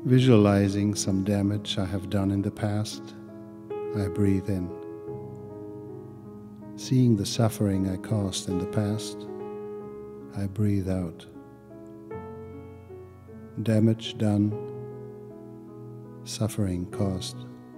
Visualizing some damage I have done in the past, I breathe in. Seeing the suffering I caused in the past, I breathe out. Damage done, suffering caused.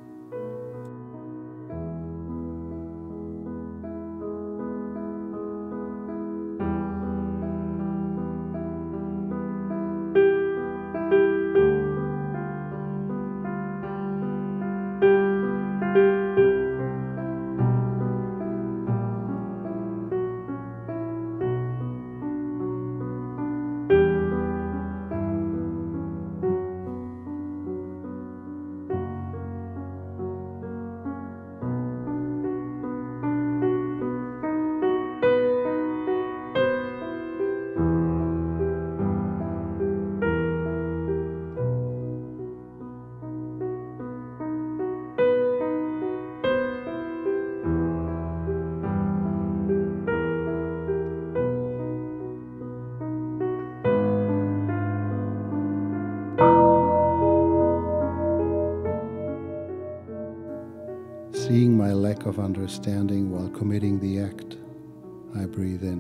Seeing my lack of understanding while committing the act, I breathe in.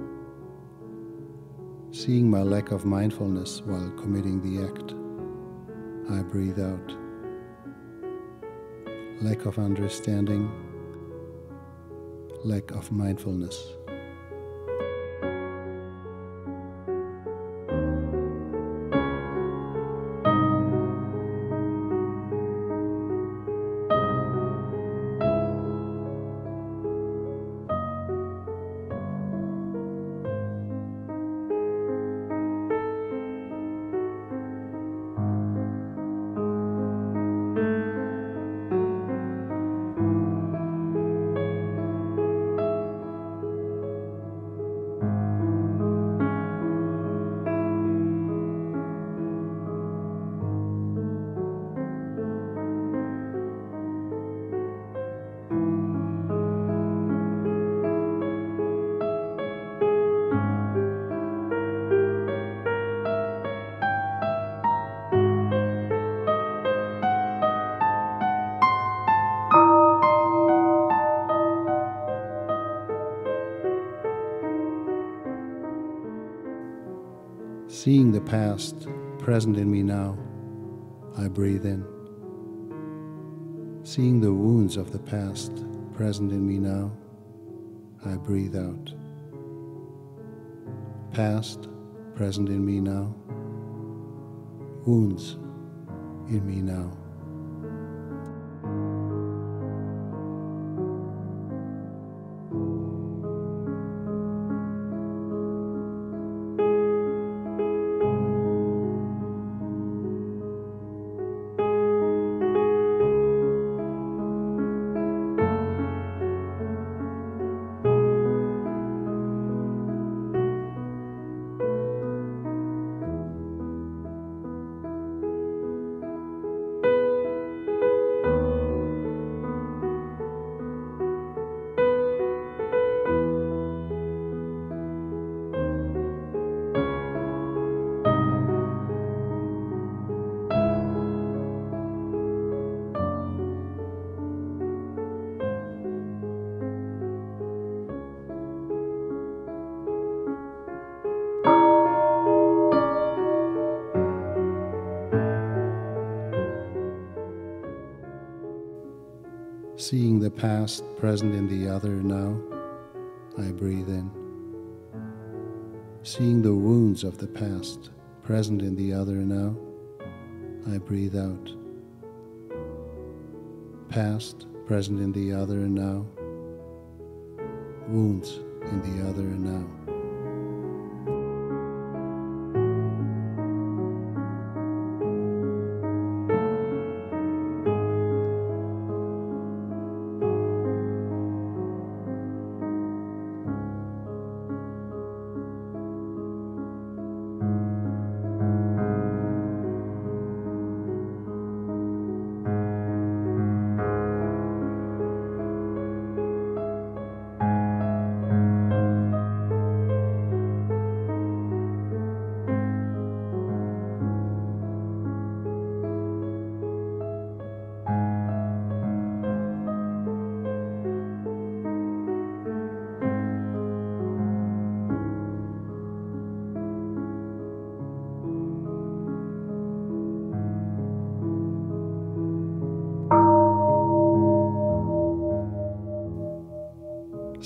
Seeing my lack of mindfulness while committing the act, I breathe out. Lack of understanding, lack of mindfulness. Seeing the past present in me now, I breathe in. Seeing the wounds of the past present in me now, I breathe out. Past present in me now, wounds in me now. Seeing the past present in the other now, I breathe in. Seeing the wounds of the past present in the other now, I breathe out. Past present in the other now, wounds in the other now.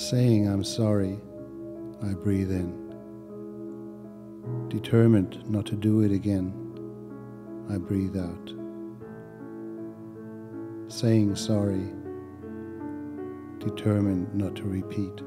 Saying I'm sorry, I breathe in. Determined not to do it again, I breathe out. Saying sorry, determined not to repeat.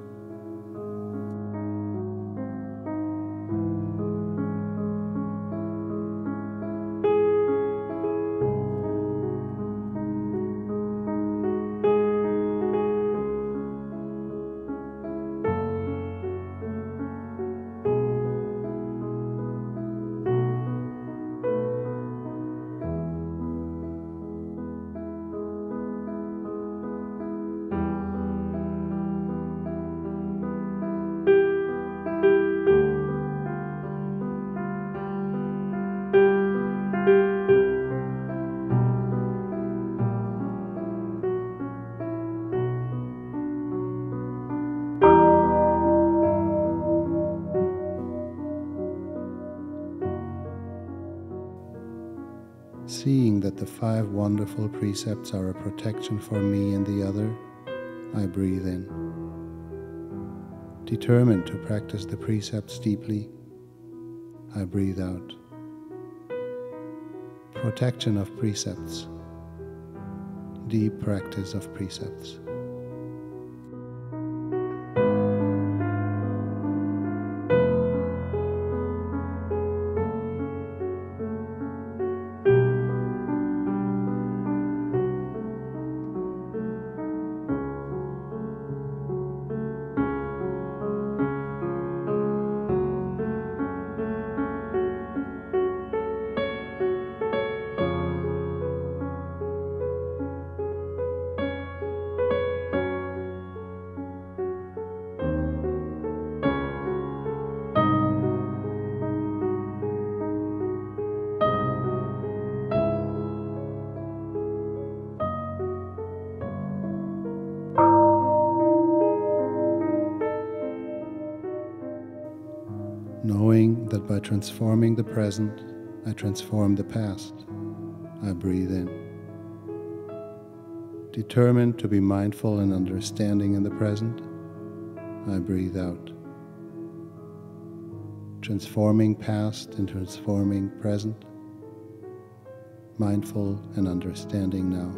Seeing that the 5 wonderful precepts are a protection for me and the other, I breathe in. Determined to practice the precepts deeply, I breathe out. Protection of precepts. Deep practice of precepts. Knowing that by transforming the present, I transform the past, I breathe in. Determined to be mindful and understanding in the present, I breathe out. Transforming past and transforming present, mindful and understanding now.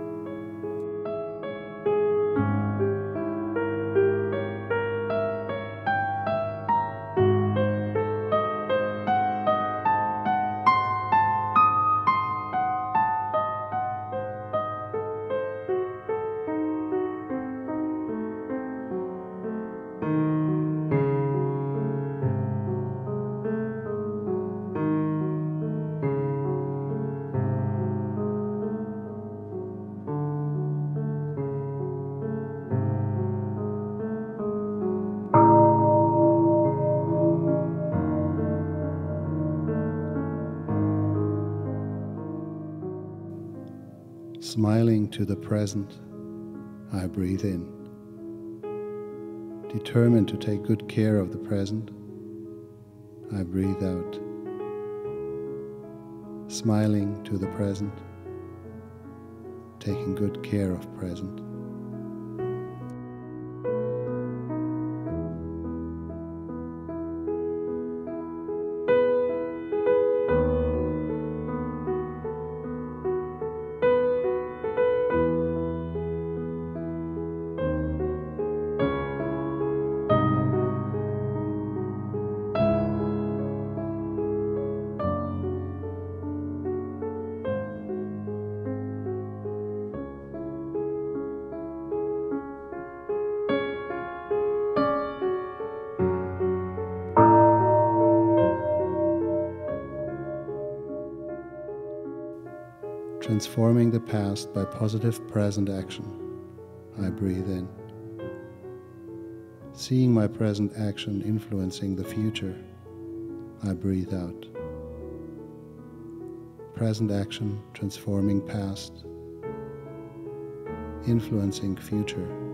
Smiling to the present, I breathe in. Determined to take good care of the present, I breathe out. Smiling to the present, taking good care of present. Transforming the past by positive present action, I breathe in. Seeing my present action influencing the future, I breathe out. Present action transforming past, influencing future,